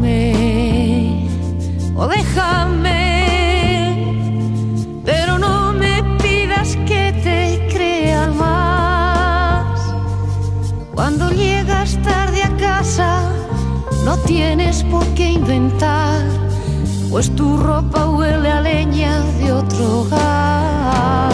tómame o déjame, pero no me pidas que te crea más. Cuando llegas tarde a casa no tienes por qué inventar, pues tu ropa huele a leña de otro hogar.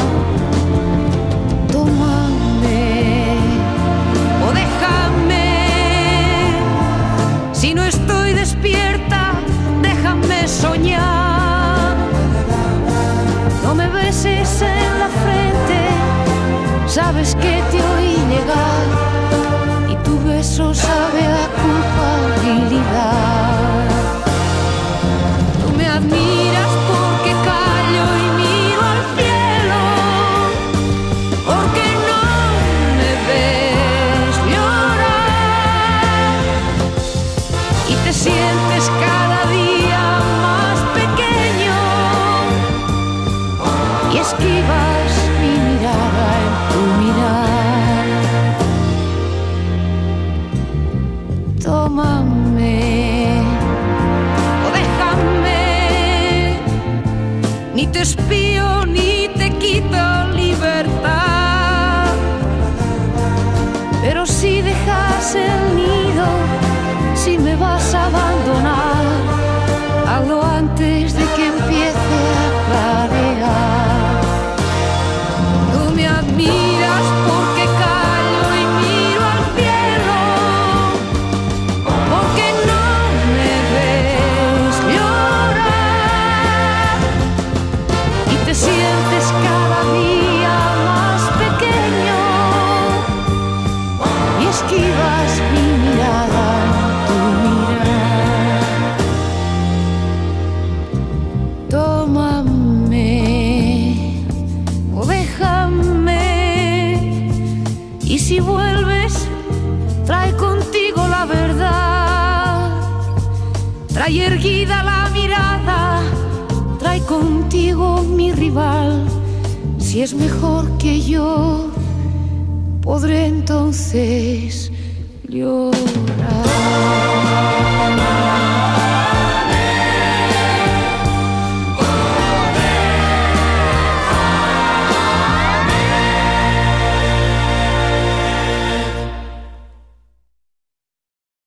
Tómame o déjame, si no estoy despierta, déjame soñar. No me beses en la frente, sabes que te oí llegar y tu beso sabe a culpabilidad. Tú me admiras porque callo y miro al cielo, porque no me ves llorar y te sientes cada día más pequeño y esquivas mi mirada en tu mirar. Tómame o déjame, ni te espío ni te quito libertad, pero si dejas el nido, si me vas a abandonar, hazlo antes de que empiece a clarear. Tú me admiras porque callo y miro al cielo, porque no me ves llorar y te sientes cada día más pequeño y esquivas mi mirada en tu mirar. Tómame o déjame, y si vuelves trae contigo la verdad, trae erguida la mirada, trae contigo mi rival. Si es mejor que yo, podré entonces llorar.